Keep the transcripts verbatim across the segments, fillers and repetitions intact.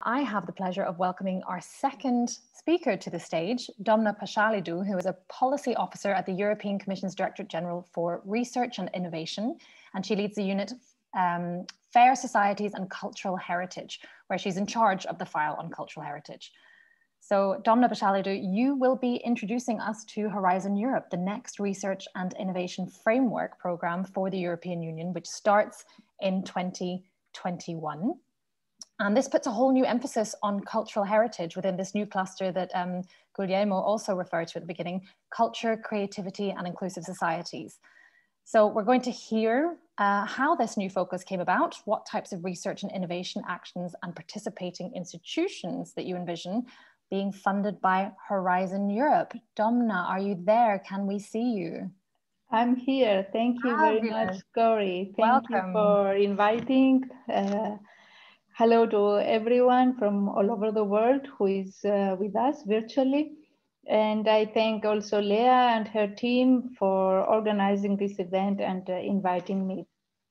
I have the pleasure of welcoming our second speaker to the stage, Domna Paschalidou, who is a policy officer at the European Commission's Directorate General for Research and Innovation, and she leads the unit um, Fair Societies and Cultural Heritage, where she's in charge of the file on cultural heritage. So Domna Paschalidou, you will be introducing us to Horizon Europe, the next research and innovation framework programme for the European Union, which starts in twenty twenty-one. And this puts a whole new emphasis on cultural heritage within this new cluster that um, Guglielmo also referred to at the beginning, culture, creativity, and inclusive societies. So we're going to hear uh, how this new focus came about, what types of research and innovation actions and participating institutions that you envision being funded by Horizon Europe. Domna, are you there? Can we see you? I'm here. Thank you very much, Cori. Thank Welcome. you for inviting. Uh, hello to everyone from all over the world who is uh, with us virtually. And I thank also Leah and her team for organizing this event and uh, inviting me.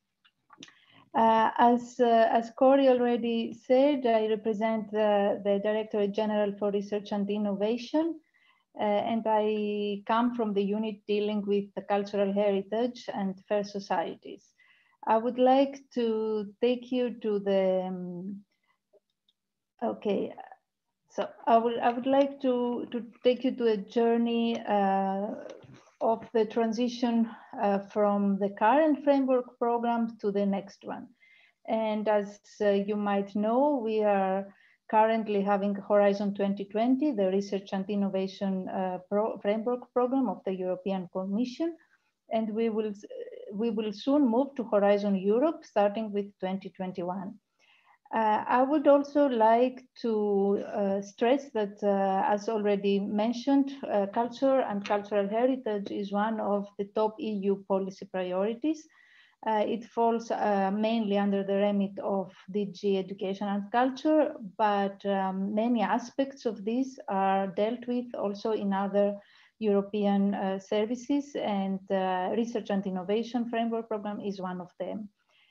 Uh, as, uh, as Cori already said, I represent the, the Directorate General for Research and Innovation. Uh, and I come from the unit dealing with the cultural heritage and fair societies. I would like to take you to the, um, okay, so I would, I would like to, to take you to a journey uh, of the transition uh, from the current framework program to the next one. And as uh, you might know, we are currently having Horizon twenty twenty, the Research and Innovation uh, Pro Framework Program of the European Commission. And we will, we will soon move to Horizon Europe, starting with twenty twenty-one. Uh, I would also like to uh, stress that, uh, as already mentioned, uh, culture and cultural heritage is one of the top E U policy priorities. Uh, it falls uh, mainly under the remit of D G Education and Culture, but um, many aspects of this are dealt with also in other European uh, services, and uh, Research and Innovation Framework Program is one of them.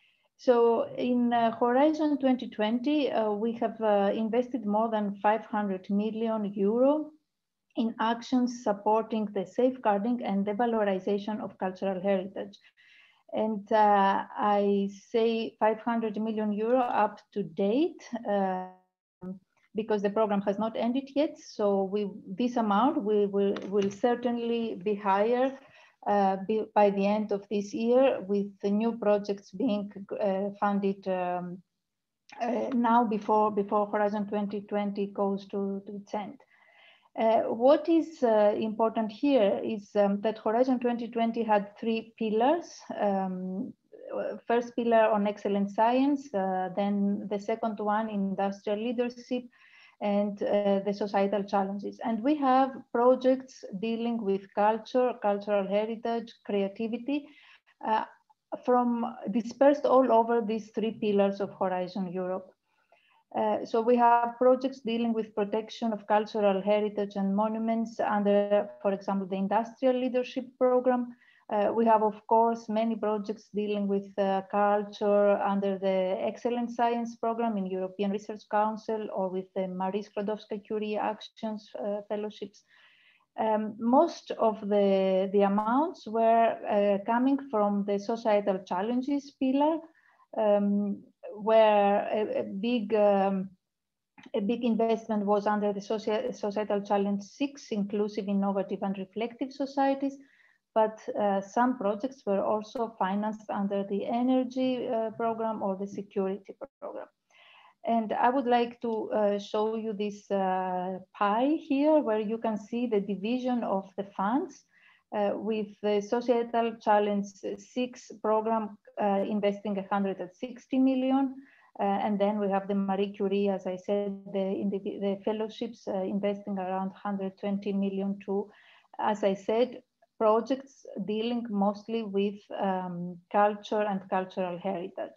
So in uh, Horizon twenty twenty, uh, we have uh, invested more than five hundred million euro in actions supporting the safeguarding and the valorization of cultural heritage. And uh, I say five hundred million euro up to date uh, because the program has not ended yet. So we, this amount we will, will certainly be higher uh, be, by the end of this year, with the new projects being uh, funded um, uh, now before, before Horizon twenty twenty goes to, to its end. Uh, what is uh, important here is um, that Horizon twenty twenty had three pillars. Um, first pillar on excellent science, uh, then the second one, industrial leadership, and uh, the societal challenges. And we have projects dealing with culture, cultural heritage, creativity, uh, from dispersed all over these three pillars of Horizon Europe. Uh, so we have projects dealing with protection of cultural heritage and monuments under, for example, the Industrial Leadership Program. Uh, we have, of course, many projects dealing with uh, culture under the Excellent Science Program in European Research Council, or with the Marie Skłodowska-Curie Actions uh, Fellowships. Um, most of the, the amounts were uh, coming from the societal challenges pillar, um, where a, a big um, a big investment was under the social, Societal Challenge six, inclusive, innovative, and reflective societies. But uh, some projects were also financed under the energy uh, program or the security program. And I would like to uh, show you this uh, pie here, where you can see the division of the funds, uh, with the Societal Challenge six program uh, investing one hundred sixty million. Uh, and then we have the Marie Curie, as I said, the, in the, the fellowships uh, investing around one hundred twenty million too. As I said, projects dealing mostly with um, culture and cultural heritage.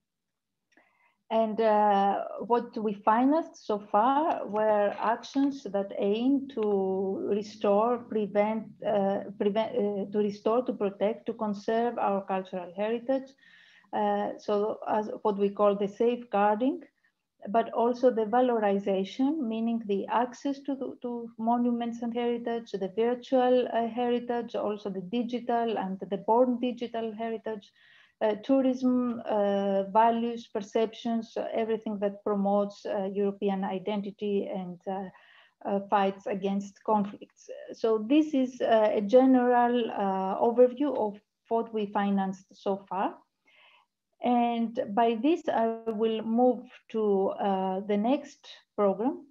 And uh, what we financed so far were actions that aim to restore, prevent, uh, prevent uh, to restore, to protect, to conserve our cultural heritage. Uh, so as what we call the safeguarding but also the valorization, meaning the access to, the, to monuments and heritage, the virtual uh, heritage, also the digital and the born digital heritage, uh, tourism, uh, values, perceptions, everything that promotes uh, European identity and uh, uh, fights against conflicts. So this is uh, a general uh, overview of what we financed so far. And by this, I will move to uh, the next program,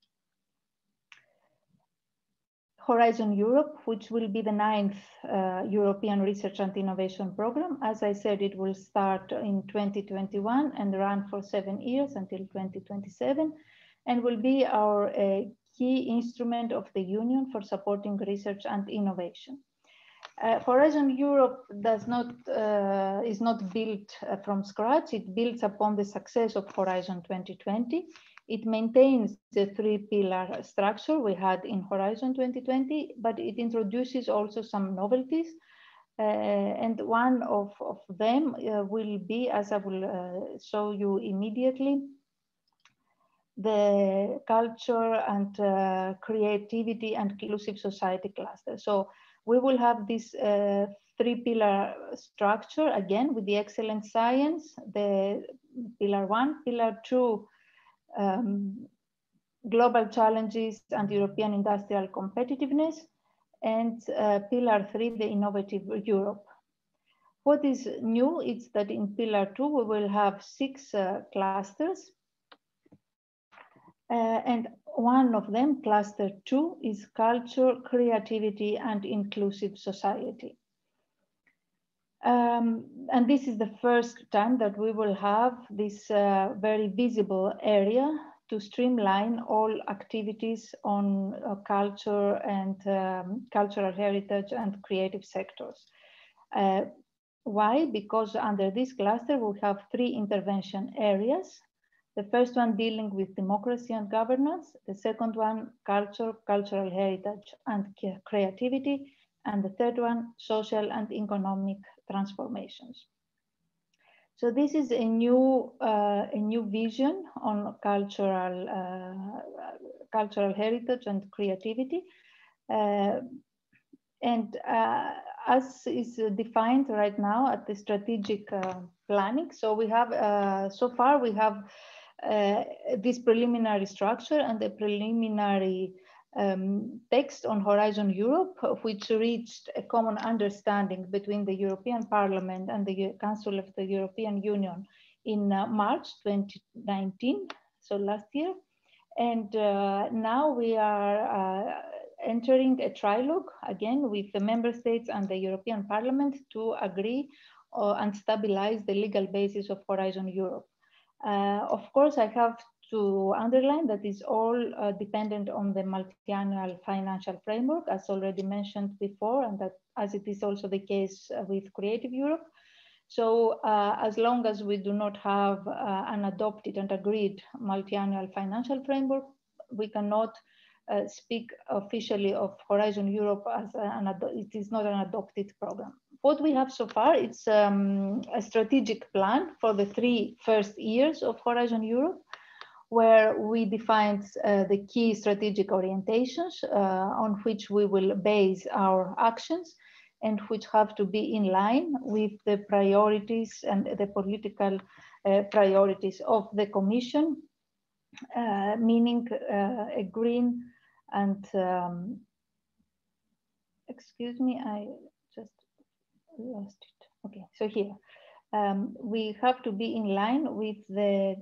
Horizon Europe, which will be the ninth uh, European Research and Innovation Program. As I said, it will start in twenty twenty-one and run for seven years until twenty twenty-seven, and will be our uh, key instrument of the Union for supporting research and innovation. Uh, Horizon Europe does not, uh, is not built uh, from scratch. It builds upon the success of Horizon twenty twenty. It maintains the three pillar structure we had in Horizon twenty twenty, but it introduces also some novelties. Uh, and one of, of them uh, will be, as I will uh, show you immediately, the culture and uh, creativity and inclusive society cluster. So we will have this uh, three pillar structure again with the excellent science, the pillar one, pillar two, um, global challenges and European industrial competitiveness, and uh, pillar three, the innovative Europe. What is new is that in pillar two, we will have six uh, clusters. Uh, and one of them, cluster two, is culture, creativity, and inclusive society. Um, and this is the first time that we will have this uh, very visible area to streamline all activities on uh, culture and um, cultural heritage and creative sectors. Uh, why? Because under this cluster, we have three intervention areas. The first one dealing with democracy and governance, the second one, culture, cultural heritage and creativity, and the third one, social and economic transformations. So this is a new, uh, a new vision on cultural, uh, cultural heritage and creativity. Uh, and uh, as is defined right now at the strategic uh, planning. So we have, uh, so far we have Uh, this preliminary structure and the preliminary um, text on Horizon Europe, which reached a common understanding between the European Parliament and the Council of the European Union in uh, March twenty nineteen, so last year. And uh, now we are uh, entering a trilogue again with the member states and the European Parliament to agree uh, and stabilize the legal basis of Horizon Europe. Uh, of course, I have to underline that is all uh, dependent on the multi-annual financial framework, as already mentioned before, and that as it is also the case with Creative Europe. So uh, as long as we do not have uh, an adopted and agreed multi-annual financial framework, we cannot uh, speak officially of Horizon Europe as an, it is not an adopted program. What we have so far, it's um, a strategic plan for the three first years of Horizon Europe, where we defined uh, the key strategic orientations uh, on which we will base our actions and which have to be in line with the priorities and the political uh, priorities of the Commission, uh, meaning uh, a green and, um, excuse me, I just lost it. Okay, so here, um, we have to be in line with the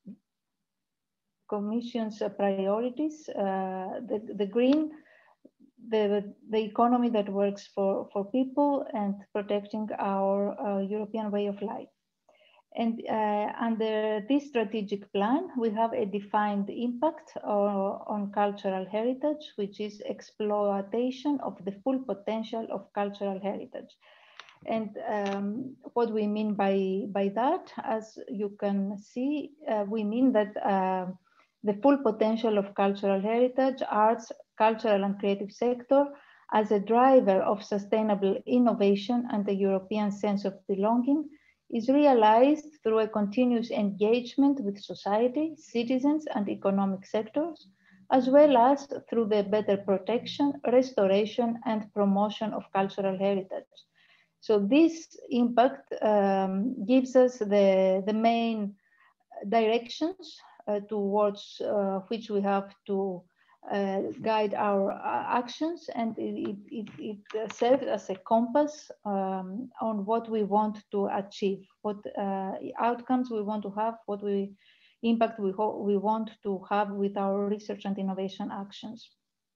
Commission's uh, priorities, uh, the, the green, the, the economy that works for, for people and protecting our uh, European way of life. And uh, under this strategic plan, we have a defined impact uh, on cultural heritage, which is exploitation of the full potential of cultural heritage. And um, what we mean by, by that, as you can see, uh, we mean that uh, the full potential of cultural heritage, arts, cultural and creative sector as a driver of sustainable innovation and the European sense of belonging is realized through a continuous engagement with society, citizens, and economic sectors, as well as through the better protection, restoration, and promotion of cultural heritage. So this impact um, gives us the, the main directions uh, towards uh, which we have to uh, guide our uh, actions, and it, it, it serves as a compass um, on what we want to achieve, what uh, outcomes we want to have, what we impact we, we want to have with our research and innovation actions.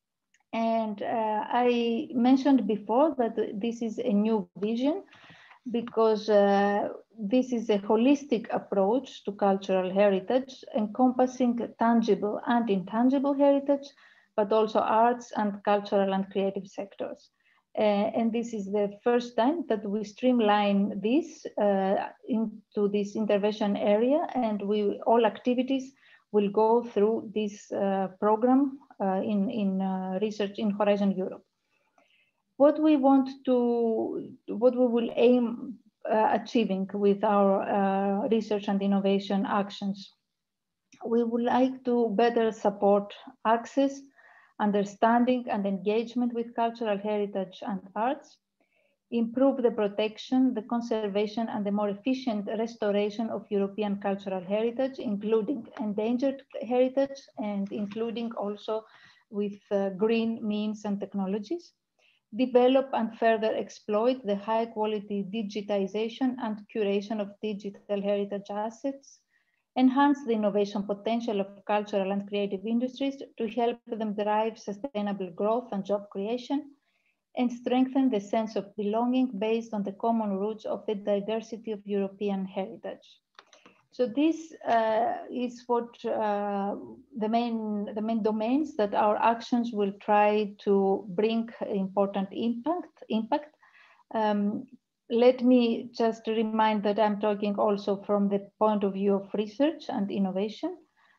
And uh, I mentioned before that this is a new vision, because uh, this is a holistic approach to cultural heritage, encompassing tangible and intangible heritage, but also arts and cultural and creative sectors. Uh, and this is the first time that we streamline this uh, into this intervention area, and we all activities will go through this uh, program uh, in, in uh, research in Horizon Europe. What we want to, what we will aim uh, achieving with our uh, research and innovation actions. We would like to better support access, understanding, and engagement with cultural heritage and arts, improve the protection, the conservation, and the more efficient restoration of European cultural heritage, including endangered heritage and including also with uh, green means and technologies. Develop and further exploit the high quality digitization and curation of digital heritage assets, enhance the innovation potential of cultural and creative industries to help them drive sustainable growth and job creation, and strengthen the sense of belonging based on the common roots of the diversity of European heritage. So this uh, is what uh, the main the main domains that our actions will try to bring important impact. Impact. Um, let me just remind that I'm talking also from the point of view of research and innovation.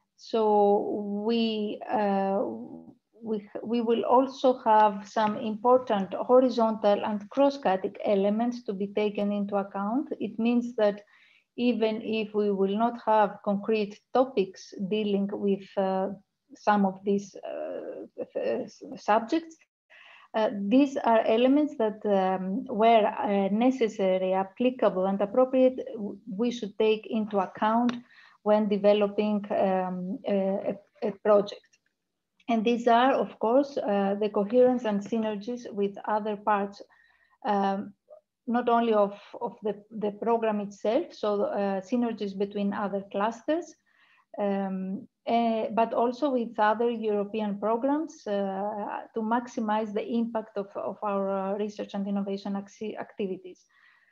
So we uh, we we will also have some important horizontal and cross-cutting elements to be taken into account. It means that even if we will not have concrete topics dealing with uh, some of these uh, subjects, uh, these are elements that um, where uh, necessary, applicable, and appropriate, we should take into account when developing um, a, a project. And these are, of course, uh, the coherence and synergies with other parts um, not only of, of the, the program itself, so uh, synergies between other clusters, um, uh, but also with other European programs uh, to maximize the impact of, of our uh, research and innovation activities.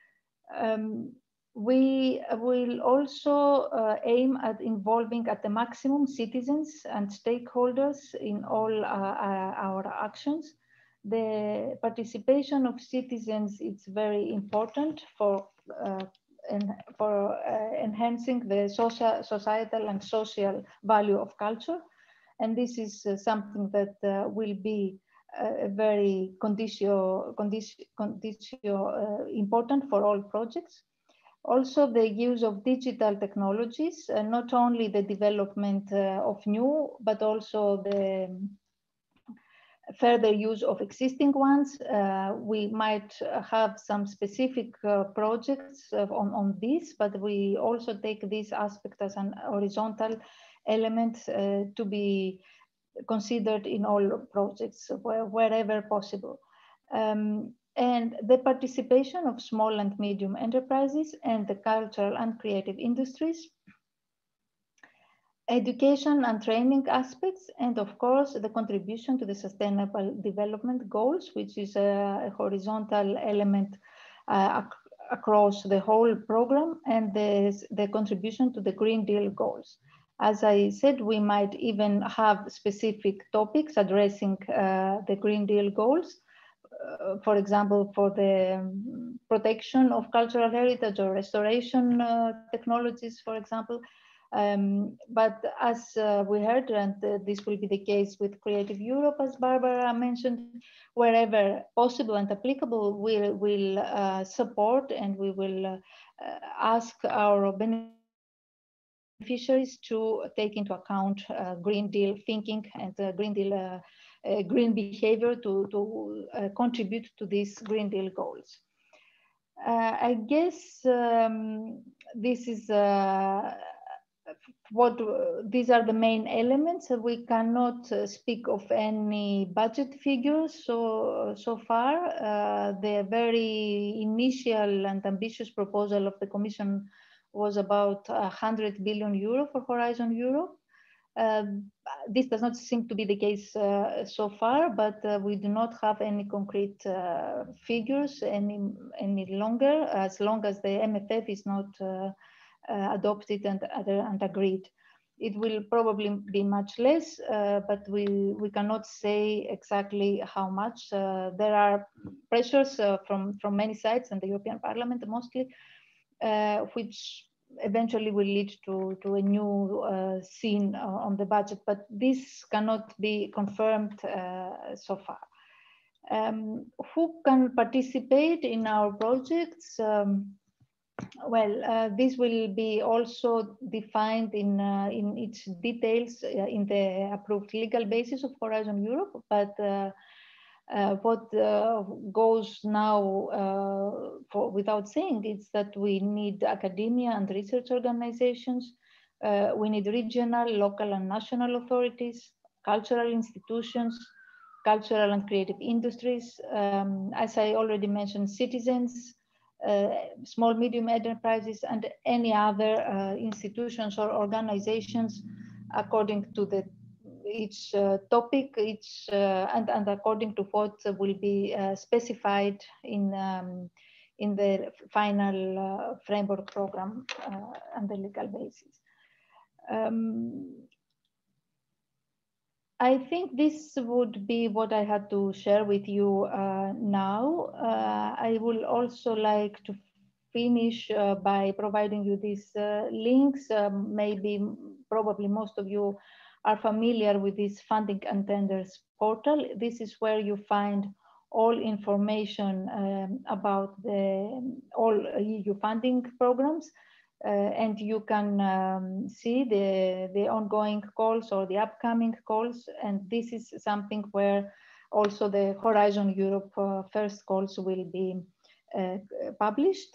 Um, we will also uh, aim at involving at the maximum citizens and stakeholders in all uh, uh, our actions. The participation of citizens is very important for, uh, en for uh, enhancing the social, societal and social value of culture. And this is uh, something that uh, will be uh, very conditio, conditio, conditio uh, important for all projects. Also, the use of digital technologies, uh, not only the development uh, of new, but also the further use of existing ones. Uh, we might have some specific uh, projects uh, on, on this, but we also take this aspect as an horizontal element uh, to be considered in all projects where, wherever possible. Um, and the participation of small and medium enterprises and the cultural and creative industries, education and training aspects, and of course, the contribution to the Sustainable Development Goals, which is a, a horizontal element uh, ac across the whole program, and the, the contribution to the Green Deal goals. As I said, we might even have specific topics addressing uh, the Green Deal goals, uh, for example, for the um, protection of cultural heritage or restoration uh, technologies, for example. Um, but as uh, we heard, and uh, this will be the case with Creative Europe, as Barbara mentioned, wherever possible and applicable, we'll, we'll uh, support and we will ask our beneficiaries to take into account uh, Green Deal thinking and uh, Green Deal uh, uh, green behavior to, to uh, contribute to these Green Deal goals. Uh, I guess um, this is uh, what uh, these are the main elements. We cannot uh, speak of any budget figures so so far. Uh, the very initial and ambitious proposal of the Commission was about one hundred billion euro for Horizon Europe. Uh, this does not seem to be the case uh, so far, but uh, we do not have any concrete uh, figures any any longer, as long as the M F F is not uh, uh, adopted and, and agreed. It will probably be much less, uh, but we, we cannot say exactly how much. Uh, there are pressures uh, from, from many sides, and the European Parliament mostly, uh, which eventually will lead to, to a new uh, scene on the budget, but this cannot be confirmed uh, so far. Um, who can participate in our projects? Um, well, uh, this will be also defined in, uh, in its details uh, in the approved legal basis of Horizon Europe, but uh, Uh, what uh, goes now uh, for, without saying is that we need academia and research organizations. Uh, we need regional, local and national authorities, cultural institutions, cultural and creative industries. Um, as I already mentioned, citizens, uh, small, medium enterprises, and any other uh, institutions or organizations according to the each uh, topic, each uh, and, and according to what will be uh, specified in um, in the final uh, framework program uh, and the legal basis. Um, I think this would be what I had to share with you uh, now. Uh, I will also like to finish uh, by providing you these uh, links. Um, maybe, probably most of you are familiar with this funding and tenders portal. This is where you find all information um, about the all E U funding programs. Uh, and you can um, see the, the ongoing calls or the upcoming calls. And this is something where also the Horizon Europe uh, first calls will be uh, published.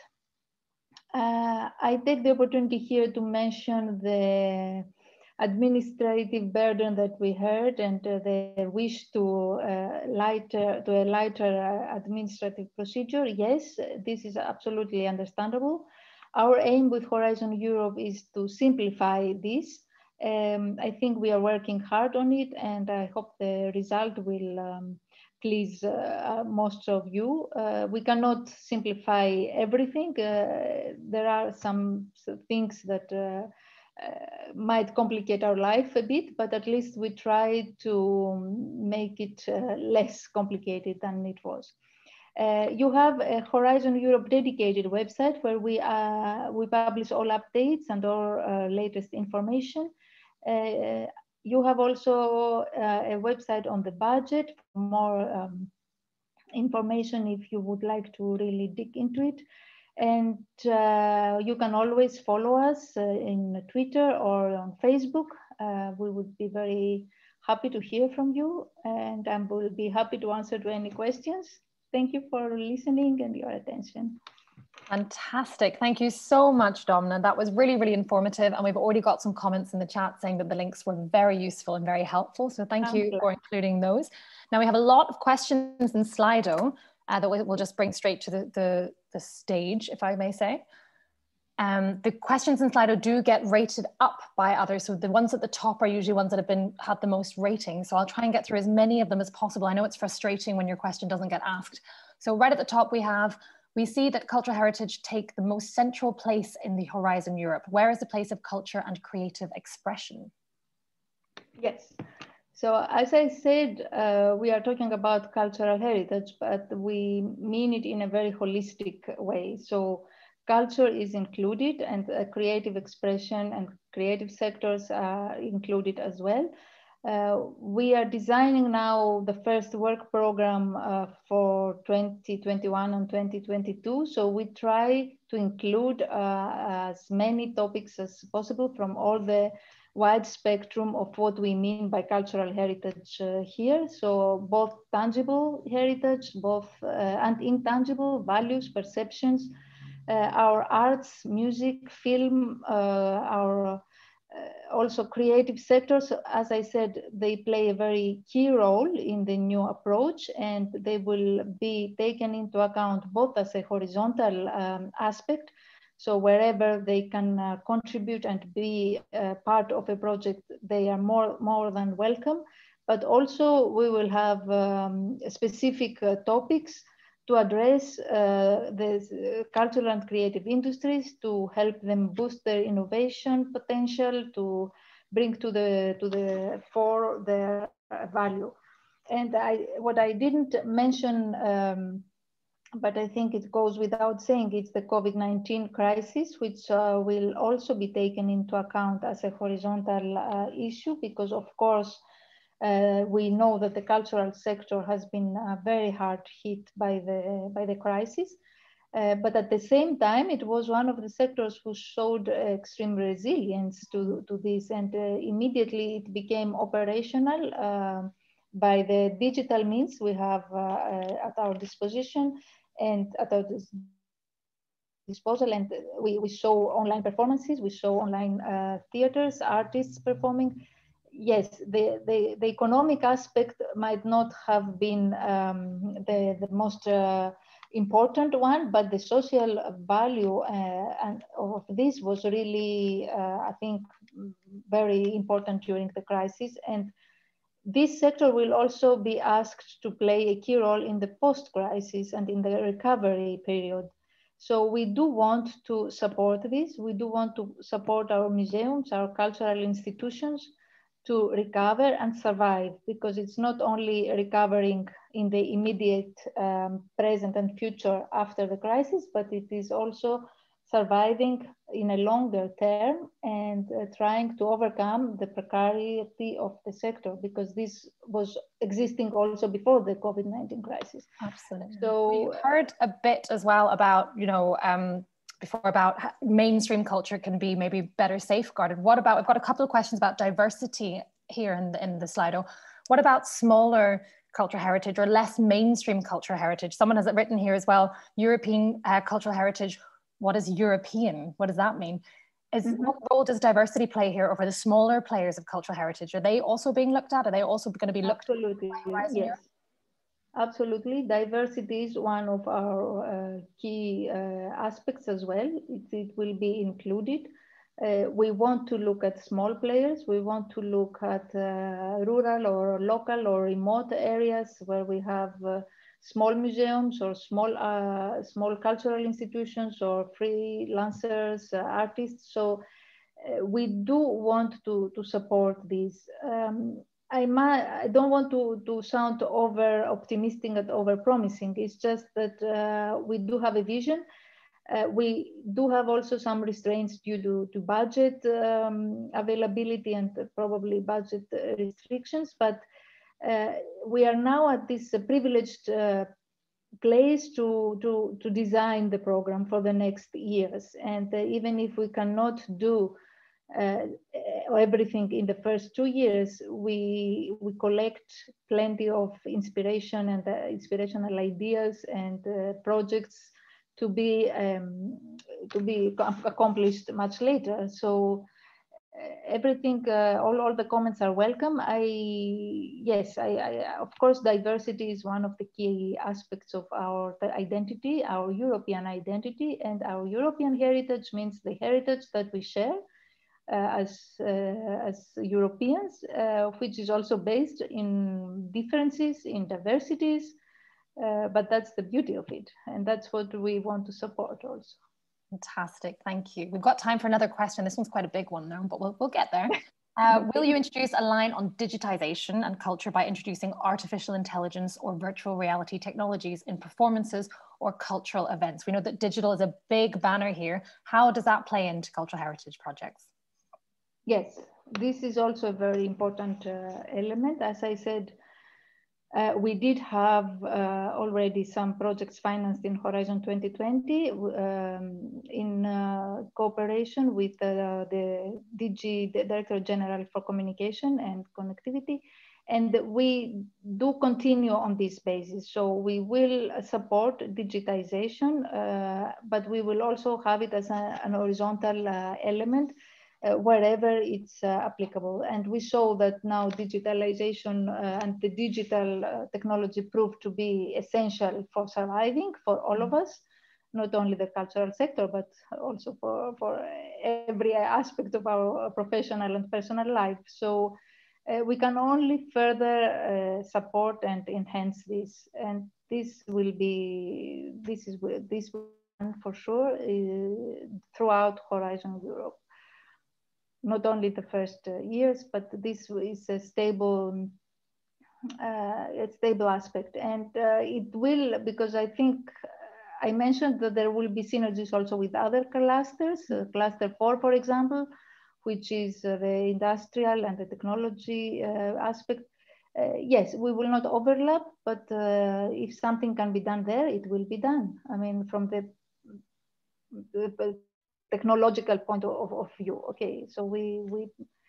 Uh, I take the opportunity here to mention the administrative burden that we heard and uh, the wish to uh, lighter to a lighter uh, administrative procedure. Yes, this is absolutely understandable. Our aim with Horizon Europe is to simplify this. Um, I think we are working hard on it, and I hope the result will um, please uh, most of you. Uh, we cannot simplify everything. Uh, there are some things that uh, uh, might complicate our life a bit, but at least we try to make it uh, less complicated than it was. Uh, you have a Horizon Europe dedicated website where we, uh, we publish all updates and all uh, latest information. Uh, you have also uh, a website on the budget for more um, information if you would like to really dig into it. And uh, you can always follow us uh, in Twitter or on Facebook. Uh, we would be very happy to hear from you, and I will be happy to answer to any questions. Thank you for listening and your attention. Fantastic. Thank you so much, Domna. That was really, really informative. And we've already got some comments in the chat saying that the links were very useful and very helpful. So thank I'm you glad. for including those. Now we have a lot of questions in Slido uh, that we'll just bring straight to the, the, the stage, if I may say. Um, the questions in Slido do get rated up by others. So the ones at the top are usually ones that have been had the most rating. So I'll try and get through as many of them as possible. I know it's frustrating when your question doesn't get asked. So right at the top we have, we see that cultural heritage take the most central place in the Horizon Europe. Where is the place of culture and creative expression? Yes. So as I said, uh, we are talking about cultural heritage, but we mean it in a very holistic way. So culture is included, and uh, creative expression and creative sectors are included as well. Uh, we are designing now the first work program uh, for twenty twenty-one and twenty twenty-two. So we try to include uh, as many topics as possible from all the wide spectrum of what we mean by cultural heritage uh, here. So both tangible heritage, both uh, and intangible values, perceptions, uh, our arts, music, film, uh, our Uh, also creative sectors, as I said, they play a very key role in the new approach, and they will be taken into account both as a horizontal um, aspect. So wherever they can uh, contribute and be uh, part of a project, they are more, more than welcome. But also we will have um, specific uh, topics to address uh, the uh, cultural and creative industries, to help them boost their innovation potential, to bring to the to the fore their value. And I, what I didn't mention, um, but I think it goes without saying, it's the COVID nineteen crisis, which uh, will also be taken into account as a horizontal uh, issue, because of course, Uh, we know that the cultural sector has been uh, very hard hit by the, by the crisis. Uh, but at the same time, it was one of the sectors who showed uh, extreme resilience to, to this, and uh, immediately it became operational uh, by the digital means we have uh, uh, at our disposition and at our disposal. And we, we show online performances, we show online uh, theaters, artists performing. Yes, the, the, the economic aspect might not have been um, the, the most uh, important one, but the social value uh, and of this was really, uh, I think, very important during the crisis. And this sector will also be asked to play a key role in the post-crisis and in the recovery period. So we do want to support this. We do want to support our museums, our cultural institutions, to recover and survive, because it's not only recovering in the immediate um, present and future after the crisis, but it is also surviving in a longer term and uh, trying to overcome the precarity of the sector, because this was existing also before the COVID nineteen crisis. Absolutely. So we've heard a bit as well about, you know, um, before about mainstream culture can be maybe better safeguarded. What about, I've got a couple of questions about diversity here in the, in the Slido. What about smaller cultural heritage or less mainstream cultural heritage? Someone has it written here as well, European uh, cultural heritage. What is European? What does that mean? Is, mm-hmm. What role does diversity play here over the smaller players of cultural heritage? Are they also being looked at? Are they also going to be looked Absolutely, at? yes. Absolutely, diversity is one of our uh, key uh, aspects as well. It, it will be included. Uh, we want to look at small players. We want to look at uh, rural or local or remote areas where we have uh, small museums or small uh, small cultural institutions or freelancers, uh, artists. So uh, we do want to, to support these. Um, I, might, I don't want to, to sound over optimistic and over promising. It's just that uh, we do have a vision. Uh, we do have also some restraints due to, to budget um, availability and probably budget restrictions, but uh, we are now at this uh, privileged uh, place to, to, to design the program for the next years. And uh, even if we cannot do Uh, everything in the first two years, we we collect plenty of inspiration and uh, inspirational ideas and uh, projects to be um, to be accomplished much later. So uh, everything, uh, all all the comments are welcome. I yes, I, I of course diversity is one of the key aspects of our identity, our European identity, and our European heritage means the heritage that we share Uh, as, uh, as Europeans, uh, which is also based in differences, in diversities, uh, but that's the beauty of it. And that's what we want to support also. Fantastic, thank you. We've got time for another question. This one's quite a big one now, but we'll, we'll get there. Uh, will you introduce a line on digitization and culture by introducing artificial intelligence or virtual reality technologies in performances or cultural events? We know that digital is a big banner here. How does that play into cultural heritage projects? Yes, this is also a very important uh, element. As I said, uh, we did have uh, already some projects financed in Horizon twenty twenty um, in uh, cooperation with uh, the D G, the Directorate General for Communication and Connectivity. And we do continue on this basis. So we will support digitization, uh, but we will also have it as a, an horizontal uh, element uh, wherever it's uh, applicable. And we saw that now digitalization uh, and the digital uh, technology proved to be essential for surviving for all of us, not only the cultural sector, but also for, for every aspect of our professional and personal life. So Uh, we can only further uh, support and enhance this, and this will be this is this will be done for sure uh, throughout Horizon Europe. Not only the first uh, years, but this is a stable, uh, a stable aspect, and uh, it will, because I think I mentioned that there will be synergies also with other clusters, uh, cluster four, for example, which is uh, the industrial and the technology uh, aspect. Uh, yes, we will not overlap, but uh, if something can be done there, it will be done. I mean, from the, the technological point of, of view. Okay, so we we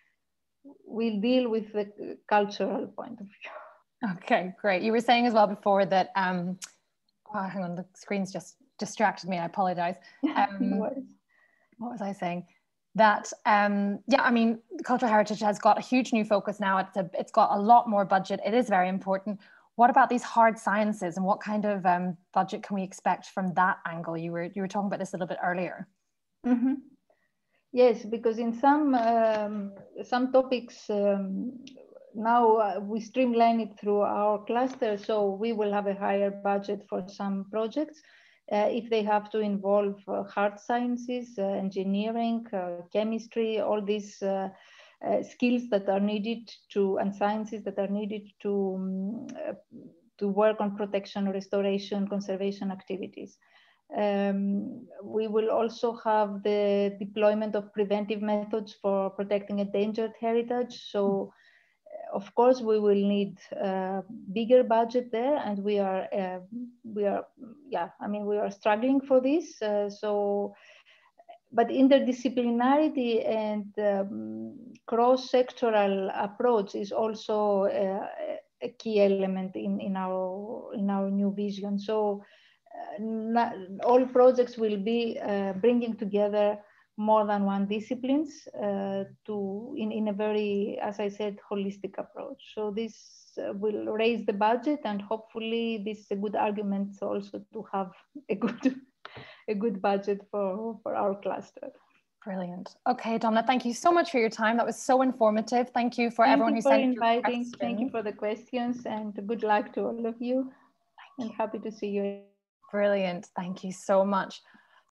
we'll deal with the cultural point of view. Okay, great. You were saying as well before that. Um, oh, hang on, the screen's just distracted me. I apologize. Um, no worries. What was I saying? That um yeah, I mean, cultural heritage has got a huge new focus now. It's a, it's got a lot more budget. It is very important. What about these hard sciences, and what kind of um, budget can we expect from that angle? You were you were talking about this a little bit earlier. Mm-hmm. Yes, because in some um, some topics um, now uh, we streamline it through our cluster, so we will have a higher budget for some projects. Uh, if they have to involve uh, hard sciences, uh, engineering, uh, chemistry, all these uh, uh, skills that are needed to, and sciences that are needed to, um, uh, to work on protection, restoration, conservation activities. Um, we will also have the deployment of preventive methods for protecting endangered heritage. So of course, we will need a bigger budget there, and we are, uh, we are, yeah, I mean, we are struggling for this. Uh, so, but interdisciplinarity and um, cross-sectoral approach is also uh, a key element in, in our in our new vision. So, uh, not, all projects will be uh, bringing together more than one disciplines uh, to in, in a very, as I said, holistic approach. So this uh, will raise the budget, and hopefully this is a good argument also to have a good a good budget for, for our cluster. Brilliant. Okay, Domna, thank you so much for your time. That was so informative. Thank you for thank everyone you who for sent inviting. questions. Thank you for the questions, and good luck to all of you. Thank and you. happy to see you. Brilliant. Thank you so much.